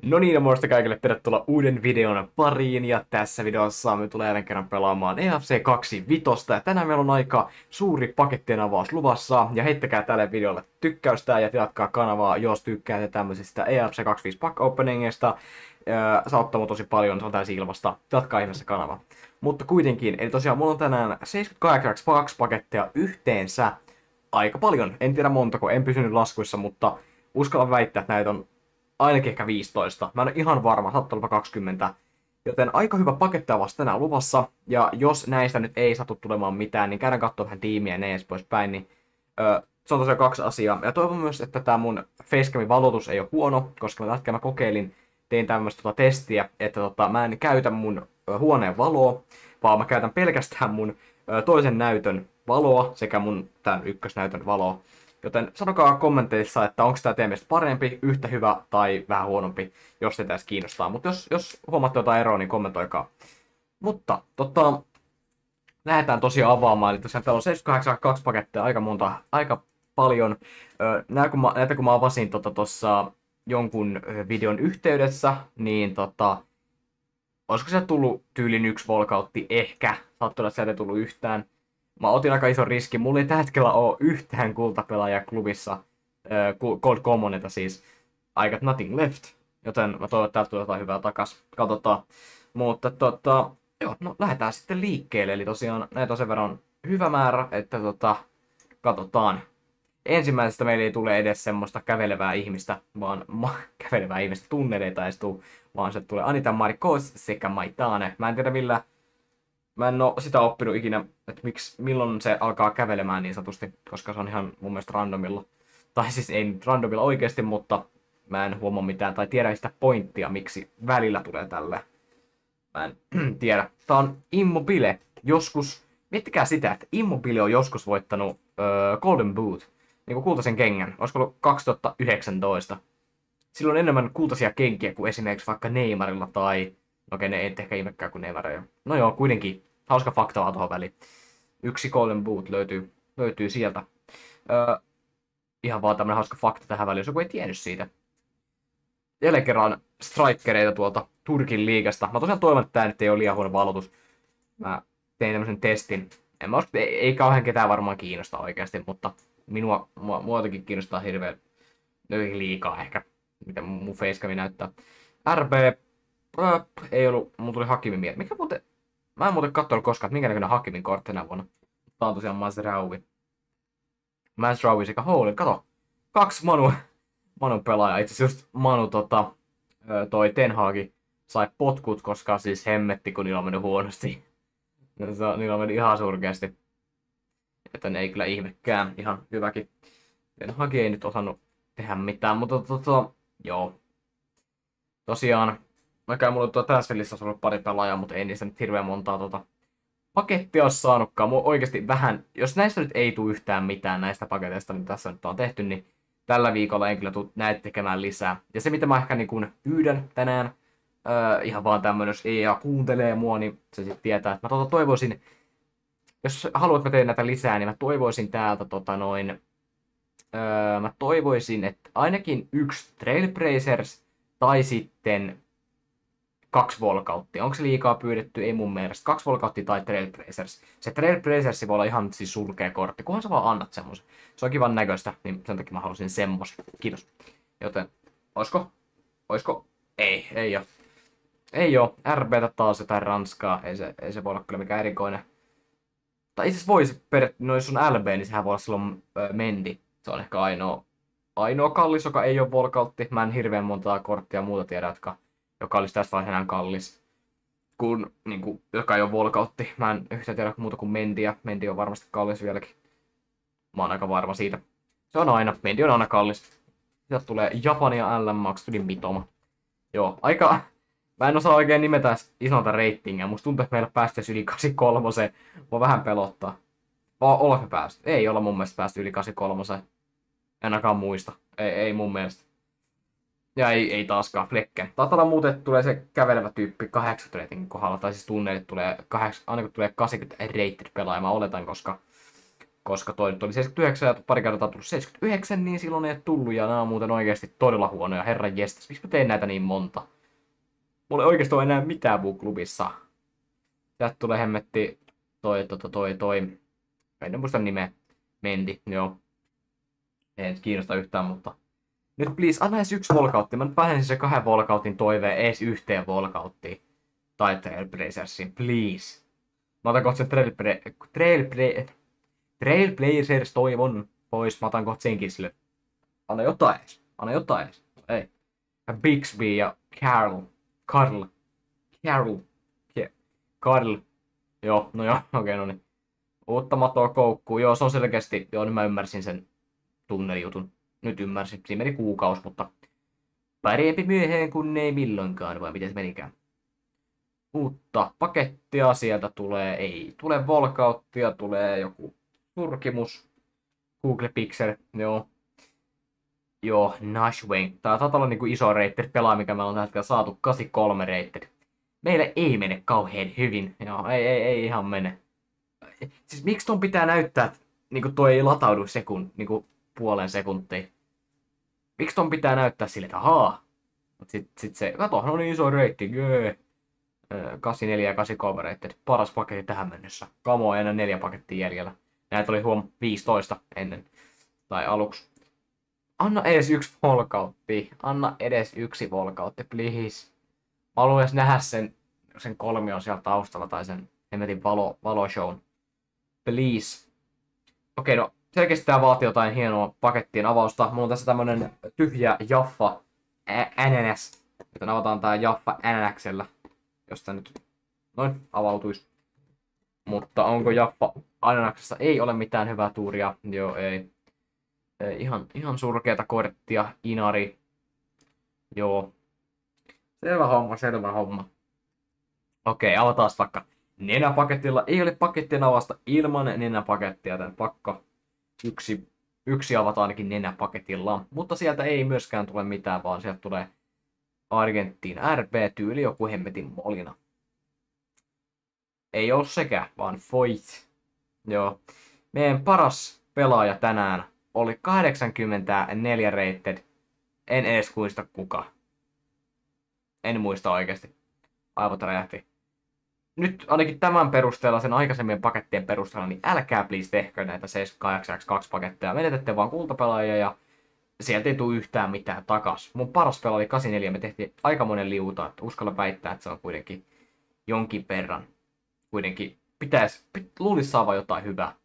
No niin, morjesta kaikille, tervetuloa uuden videon pariin, ja tässä videossa me tulee jälleen kerran pelaamaan EFC 25, ja tänään meillä on aika suuri pakettien avaus luvassa, ja heittäkää tälle videolle tykkäystä, ja tilatkaa kanavaa, jos tykkäätte tämmöisistä EFC 25 pack openingista. Se auttaa mua tosi paljon, se on täysin ilmasta, tilatkaa ihmeessä kanavaa. Mutta kuitenkin, eli tosiaan mulla on tänään 78 paketteja yhteensä, aika paljon, en tiedä montako, en pysynyt laskuissa, mutta uskallan väittää, että näitä on ainakin ehkä 15. Mä en ole ihan varma, saattaa olla 20. Joten aika hyvä paketti on vasta tänään luvassa. Ja jos näistä nyt ei satu tulemaan mitään, niin käydään katsomaan vähän tiimiä ja nees poispäin. Niin, se on tosiaan kaksi asiaa. Ja toivon myös, että tämä mun facecamin valotus ei ole huono, koska mä kokeilin, tein tämmöistä testiä, että mä en käytä mun huoneen valoa, vaan mä käytän pelkästään mun toisen näytön valoa sekä mun tämän ykkösnäytön valoa. Joten sanokaa kommenteissa, että onko tämä teidän mielestä parempi, yhtä hyvä tai vähän huonompi, jos teitä edes kiinnostaa. Mutta jos huomaatte jotain eroa, niin kommentoikaa. Mutta lähdetään tosiaan avaamaan. Eli tosiaan täällä on 78 paketteja, aika paljon. Näitä kun mä avasin tuossa jonkun videon yhteydessä, niin olisiko sieltä tullut tyylin 1 volkautti ehkä. Saattaa olla, että sieltä ei tullut yhtään. Mä otin aika ison riskin. Mulla ei tällä hetkellä ole yhtään kultapelaajaa klubissa. Gold Commonita siis. I got nothing left. Joten mä toivon, että täältä tulee jotain hyvää takas. Katsotaan. Mutta joo, no lähdetään sitten liikkeelle. Eli tosiaan näitä on sen verran hyvä määrä, että katsotaan. Ensimmäisestä meillä ei tule edes semmoista kävelevää ihmistä, vaan kävelevää ihmistä tunneleita ei tule, vaan se tulee Anita Marcos sekä Maitane. Mä en tiedä Mä en oo sitä oppinut ikinä, että milloin se alkaa kävelemään niin sanotusti, koska se on ihan mun mielestä randomilla. Tai siis ei nyt randomilla oikeasti, mutta mä en huomaa mitään tai tiedä sitä pointtia, miksi välillä tulee tälle. Mä en tiedä. Tää on Immobile. Joskus, miettikää sitä, että Immobile on joskus voittanut Golden Boot, niin kuin kultaisen kengän. Olisiko ollut 2019. Silloin on enemmän kultaisia kenkiä kuin esimerkiksi vaikka Neymarilla tai... Okei, ne ei ehkä ihmekään kuin Neymar. No joo, kuitenkin. Hauska fakta vaan tuohon väliin. Yksi Golden Boot löytyy sieltä. Ihan vaan tämmönen hauska fakta tähän väliin, jos joku ei tiennyt siitä. Jälleen kerran strikereita tuolta Turkin liigasta. Mä tosiaan toivon, että tää nyt ei ole liian huono valotus. Mä tein tämmösen testin. En mä usko, ei kauhean ketään varmaan kiinnostaa oikeasti, mutta mua jotenkin kiinnostaa hirveän liikaa ehkä, mitä mun facecami näyttää. RB ei ollut, mulla tuli Hakimin mieleen. Mä en muuten katsonut koskaan, että minkä näköinen Hakimin kortti tänä vuonna. Tää on tosiaan Mazraoui sekä Howlin. Kato, 2 Manu pelaajaa. Itse asiassa just Manu toi Ten Hagi sai potkut, koska siis hemmetti, kun niillä on mennyt huonosti. Niillä on mennyt ihan surkeasti. Joten ei kyllä ihmekään, ihan hyväkin. Ten Hagi ei nyt osannut tehdä mitään, mutta joo. Tosiaan. Vaikka mulla tässä pelissä on ollut pari pelaajaa, mutta ei niistä nyt hirveän montaa pakettia ole saanutkaan. Mulla oikeasti vähän, jos näistä nyt ei tule yhtään mitään näistä paketeista, niin tässä nyt on tehty, niin tällä viikolla en kyllä tule näitä tekemään lisää. Ja se mitä mä ehkä niin pyydän tänään, ihan vaan tämmönen, jos EA kuuntelee mua, niin se sitten tietää, että mä toivoisin, jos haluat mä teen näitä lisää, niin mä toivoisin täältä mä toivoisin, että ainakin 1 Trailblazers tai sitten 2 volkauttia. Onko se liikaa pyydetty? Ei mun mielestä. 2 volkauttia tai Trailblazers. Se Trailblazers voi olla ihan siis surkea kortti, kunhan sä vaan annat semmosen. Se on kivan näköistä, niin sen takia mä halusin semmosen. Kiitos. Joten, oisko? Ei oo. Ei oo. RBtä taas jotain Ranskaa. Ei se voi olla kyllä mikään erikoinen. Tai itse asiassa voisi no jos on LB, niin sehän voi olla silloin Mendi. Se on ehkä ainoa kallis, joka ei ole volkautti. Mä en hirveän montaa korttia muuta tiedä, joka olisi tässä vaiheessa enää kallis, kun, niin joka ei ole volkautti. Mä en yhtään tiedä muuta kuin Mendiä. Mendi on varmasti kallis vieläkin. Mä oon aika varma siitä. Se on aina. Mendi on aina kallis. Sieltä tulee Japania LMX, tuli Mitoma. Joo, mä en osaa oikein nimetä isolta reitingiä. Musta tuntuu, että meillä päästäisiin yli 83. Mua vähän pelottaa. Olla me päästy. Ei olla mun mielestä päästy yli 83. En ainakaan muista. Ei mun mielestä. Ja ei taaskaan Flecken. Taitaa olla muuten, että tulee se kävelevä tyyppi 80 ratingin kohdalla, tai siis tunneille tulee aina kun tulee 80 rated pelaaja, mä oletan, koska koska toi nyt oli 79 ja pari kertaa tullut 79, niin silloin ei tullut, ja nämä on muuten oikeasti todella huonoja, herran jestas. Miksi mä tein näitä niin monta? Mulla ei oikeasti ole enää mitään klubissa. Täältä tulee hemmetti toi. En muista nimeä. Mendi, joo. Ei nyt kiinnosta yhtään, mutta... Nyt please, anna edes yksi walkoutti. Mä nyt vähensin se 2 walkoutin toiveen edes yhteen walkouttiin. Tai Trailblazersin, please. Mä otan kohta sen Trailblazers toivon pois. Mä otan kohta senkin sille. Anna jotain edes. Anna jotain edes. Ei. Bixby ja Carl. Joo, no joo, okei, no niin. Uutta matoa koukkuun. Joo, se on selkeästi. Joo, nyt mä ymmärsin sen tunnelijutun. Nyt ymmärsin. Siinä meni kuukausi, mutta parempi myöhään kuin ei milloinkaan, vai miten se menikään. Uutta pakettia sieltä tulee. Ei tule walkouttia, tulee joku surkimus. Google Pixel, joo. Joo, Nashwing. Tää taitaa olla niinku iso rated pelaa, mikä me on tällä hetkellä saatu. 83 rated. Meille ei mene kauhean hyvin. Joo, ei ihan mene. Siis miksi ton pitää näyttää, että niinku toi ei lataudu niinku puolen sekuntia? Miksi ton pitää näyttää sille, että ahaa. Sit se, kato, no niin iso rating, jee. 84 ja 83 rated. Paras paketti tähän mennessä. Kamo, enää 4 pakettia jäljellä. Näitä oli 15 ennen. Tai aluksi. Anna edes yksi walkoutti. Anna edes yksi walkoutti, please. Mä haluan edes nähdä sen kolmion siellä taustalla tai sen hemmetin valoshown. Please. Okei, no selkeästi tää vaatii jotain hienoa pakettien avausta. Mulla on tässä tämmönen tyhjä Jaffa NNS. Joten avataan tää Jaffa NNX:llä. Jos tää nyt noin avautuisi. Mutta onko Jaffa NNX:ssä? Ei ole mitään hyvää tuuria. Joo, ei. Ihan surkeata korttia. Inari. Joo. Selvä homma. Okei, avataan vaikka nenäpaketilla. Ei ole pakettien avasta ilman nenäpakettia, joten pakko yksi avata ainakin nenäpaketilla. Mutta sieltä ei myöskään tule mitään, vaan sieltä tulee Argentin RP-tyyli joku hemmetin molina. Ei ole sekä, vaan Foyt. Joo. Meidän paras pelaaja tänään oli 84 rated. En edes muista kuka. En muista oikeasti. Aivot räjähti. Nyt ainakin tämän perusteella, sen aikaisemmien pakettien perusteella, niin älkää please tehkö näitä 78x2 paketteja. Menetätte vaan kultapelaajia ja sieltä ei tule yhtään mitään takas. Mun paras pelaaja oli 84, me tehtiin aikamoinen liuta, että uskalla väittää, että se on kuitenkin jonkin verran. Kuitenkin luulisi saavan jotain hyvää.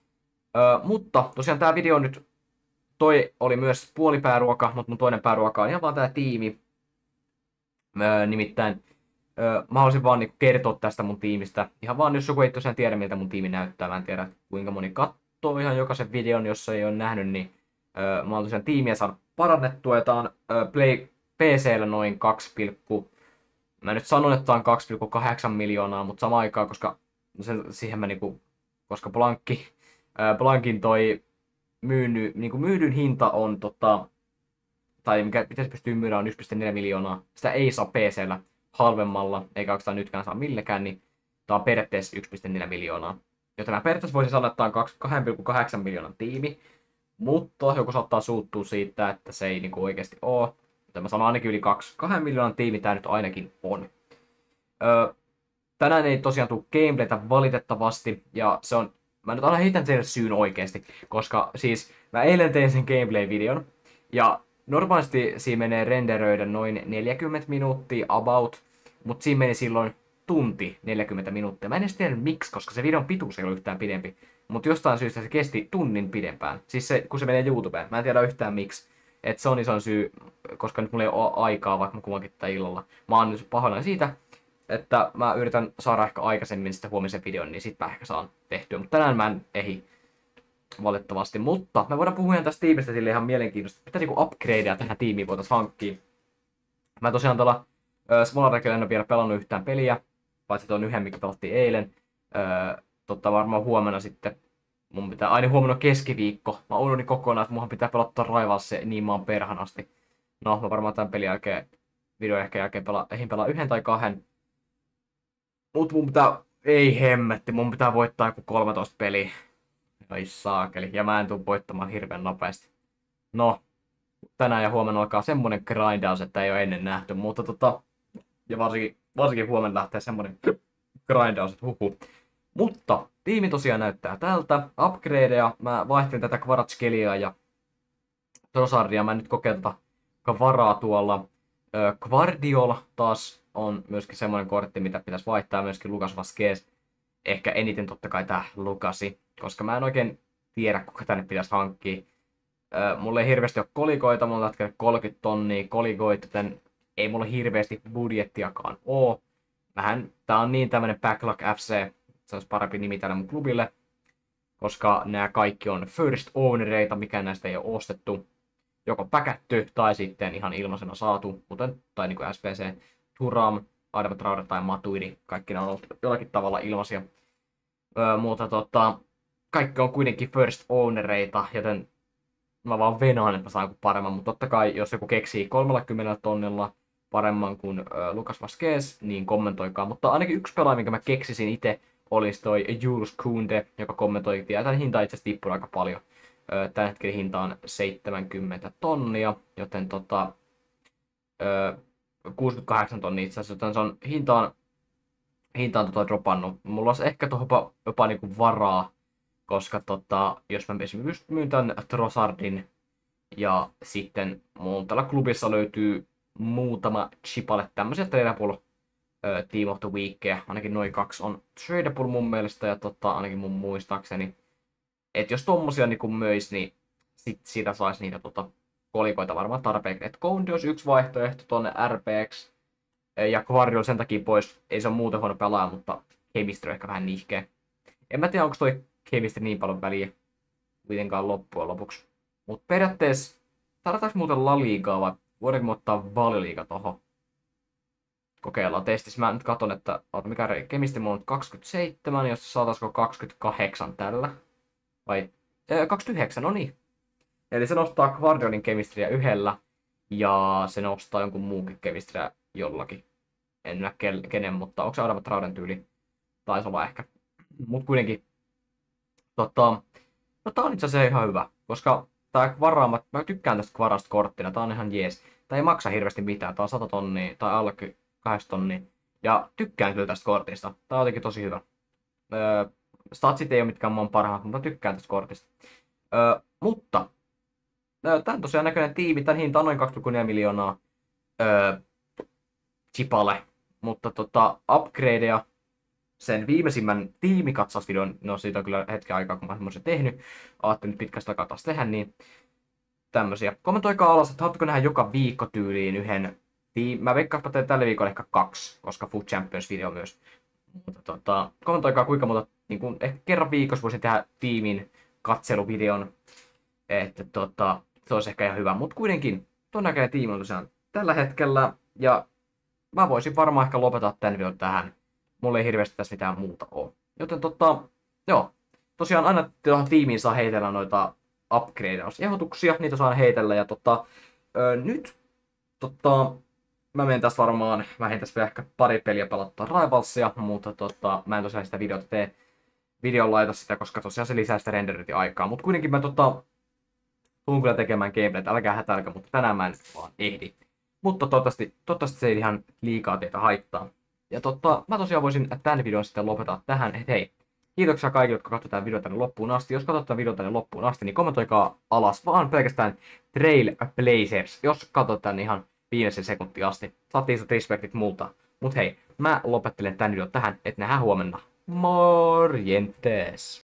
Mutta tosiaan tää video nyt, toi oli myös puolipääruoka, mutta mun toinen pääruoka on ihan vaan tää tiimi. Nimittäin mä haluaisin vaan niinku kertoa tästä mun tiimistä. Ihan vaan, jos joku ei tosiaan tiedä, miltä mun tiimi näyttää. Mä en tiedä, kuinka moni katsoo ihan jokaisen videon, jos ei ole nähnyt, niin mä oon tosiaan tiimiä saanut parannettua. Ja tää on PC:llä noin 2, mä nyt sanon, että tää on 2,8 miljoonaa, mutta samaan aikaan, koska siihen mä niinku, koska Blankin toi myydyn hinta on tai mitä se pystyy myydä on 1,4 miljoonaa. Sitä ei saa PC:llä halvemmalla, eikä oikeastaan nytkään saa millekään, niin tää on periaatteessa 1,4 miljoonaa. Joten mä periaatteessa voisin sanoa, että tää on 2,8 miljoonan tiimi, mutta joku saattaa suuttua siitä, että se ei niinku oikeasti oo. Joten mä sanon ainakin yli 2 miljoonan tiimi tää nyt ainakin on. Tänään ei tosiaan tule gameplaytä valitettavasti, ja se on, mä nyt aina heitän teille syyn oikeesti, koska siis mä eilen tein sen gameplay-videon, ja normaalisti siinä menee renderöidä noin 40 minuuttia about, mutta siinä meni silloin tunti 40 minuuttia. Mä en edes tiedä miksi, koska se videon pituus ei ollut yhtään pidempi. Mutta jostain syystä se kesti tunnin pidempään. Siis se, kun se menee YouTubeen. Mä en tiedä yhtään miksi. Et se on iso syy, koska nyt mulla ei ole aikaa, vaikka mä kuvaankin tätä illalla. Mä oon nyt pahoillani siitä, että mä yritän saada ehkä aikaisemmin sitä huomisen videon, niin sit mä ehkä saan tehtyä. Mutta tänään mä en ehdi. Valitettavasti, mutta me voidaan puhua tästä tiimistä sille ihan mielenkiintoista. Mitä niinku upgradea tähän tiimiin voitaisiin hankkia. Mä tosiaan tuolla Smolarekilla en ole vielä pelannut yhtään peliä, paitsi tuon yhden, mikä pelattiin eilen. Varmaan huomenna sitten. Mun pitää aina huomenna keskiviikko. Mä unohdin kokonaan, että munhan pitää pelata Rivals se niin maan perhanasti. No, mä varmaan tämän pelin jälkeen, videon ehkä jälkeen ehin pelaa 1 tai 2. Mut mun pitää, ei hemmetti, mun pitää voittaa joku 13 peliä. Ai saakeli. Ja mä en tuu voittamaan hirveän nopeasti. No, tänään ja huomenna alkaa semmonen grindaus, että ei ole ennen nähty, mutta ja varsinkin huomenna lähtee semmonen grindaus, että huhu. Mutta tiimi tosiaan näyttää tältä. Upgradeja, mä vaihtelin tätä Kvaratskhelia ja Trossardia, mä en nyt kokeen varaa tuolla. Guardiol taas on myöskin semmoinen kortti, mitä pitäisi vaihtaa, myöskin Lucas Vazquez. Ehkä eniten totta kai tää Lucasi, koska mä en oikein tiedä, kuka tänne pitäisi hankkia. Mulla ei hirveästi ole kolikoita, mulla on 30 tonnia kolikoita, joten ei mulla hirveästi budjettiakaan oo. Tää on niin tämmönen Backlog FC, se olisi parempi nimi tälle mun klubille, koska nämä kaikki on first ownereita, mikä näistä ei ole ostettu. Joko päkätty tai sitten ihan ilmaisena saatu, tai niin kuin SPC, Thuram, Adama Traore tai Matuidi, kaikki ne on ollut jollakin tavalla ilmaisia. Mutta kaikki on kuitenkin first ownereita, joten mä vaan venaan, että mä saan paremman, mutta totta kai jos joku keksii 30 tonnilla paremman kuin Lucas Vazquez, niin kommentoikaa. Mutta ainakin yksi pelaaja, minkä mä keksisin itse, olisi toi Jules Kounde, joka kommentoi, ja tämän hinta itse asiassa tippuu aika paljon. Tällä hetkellä hinta on 70 tonnia, joten 68 tonnia itse asiassa, joten se on hintaan dropannut. Mulla olisi ehkä tuohon jopa niinku varaa, koska jos mä esimerkiksi myyn tämän Trossardin ja sitten mun tällä klubissa löytyy muutama chipale tämmöisiä tradable Team of the Weekia. Ainakin noin 2 on tradable mun mielestä ja ainakin mun muistaakseni. Että jos tommosia niinku möis, niin siitä saisi niitä kolikoita varmaan tarpeeksi. Että Kounde olisi yksi vaihtoehto tonne RPX. Ja Guardiol sen takia pois. Ei se ole muuten huono pelaaja, mutta chemistry on ehkä vähän nihkeä. En mä tiedä, onko toi chemistry niin paljon väliä kuitenkaan loppujen lopuksi. Mutta periaatteessa, tarvitaanko muuten La Ligaa vai voidaanko me ottaa Valioliiga tohon? Kokeillaan testissä. Mä nyt katon, että mikä chemistry mulla on 27, jos saataisiko 28 tällä. Vai 29, no niin. Eli se nostaa Guardiolin chemistryä yhdellä ja se nostaa jonkun muunkin chemistryä jollakin. En näe kenen, mutta onko se Adama Traoren tyyli? Taisi olla ehkä. Mut kuitenkin. No tää on itse asiassa ihan hyvä, koska tää varaamat, mä tykkään tästä Kvarasta korttina, tää on ihan jees. Tää ei maksa hirveästi mitään, tää on 100 tonnia tai alle 8 tonnia. Ja tykkään kyllä tästä kortista, tää on jotenkin tosi hyvä. Statsit ei ole mitkään maan parhaat, mutta tykkään tästä kortista. Mutta tää on tosiaan näköinen tiimi, tän hinta on noin 2,4 miljoonaa chipale. Mutta upgradeja, sen viimeisimmän tiimikatsausvideon, no siitä on kyllä hetken aikaa, kun mä semmoisen tehnyt. Ajattelin nyt pitkästä aikaa taas tehdä, niin tämmösiä. Kommentoikaa alas, että haluatteko nähdä joka viikko tyyliin yhden mä veikkaan, että teen tällä viikolla ehkä 2, koska Food Champions video myös. Mutta kommentoikaa kuinka monta, niin kun ehkä kerran viikossa voisin tehdä tiimin katseluvideon. Että se olisi ehkä ihan hyvä, mutta kuitenkin ton näköinen tiimi on tosiaan tällä hetkellä. Ja mä voisin varmaan ehkä lopettaa tän videon tähän. Mulla ei hirveästi tässä mitään muuta ole. Joten joo. Tosiaan aina tuohon tiimiin saa heitellä noita upgradeausehdotuksia, niitä saa heitellä. Ja nyt mä menen tässä varmaan, mä en tässä vielä ehkä pari peliä pelottaa Rivalsia, mutta mä en tosiaan sitä videota tee. Videon laita sitä, koska tosiaan se lisää sitä renderointiaikaa. Mutta kuitenkin mä tuun kyllä tekemään gameplayt, älkää hätälkä, mutta tänään mä en vaan ehdi. Mutta toivottavasti se ei ihan liikaa teitä haittaa. Ja mä tosiaan voisin tämän videon sitten lopettaa tähän, että hei, kiitoksia kaikille, jotka katsoivat tämän videon tänne loppuun asti. Jos katsot tämän videon tänne loppuun asti, niin kommentoikaa alas vaan pelkästään Trailblazers, jos katsot tämän ihan viimeisen sekuntiin asti. Saatiin isot respektit multa. Mut hei, mä lopettelen tämän videon tähän, että nähdään huomenna. Morjentes!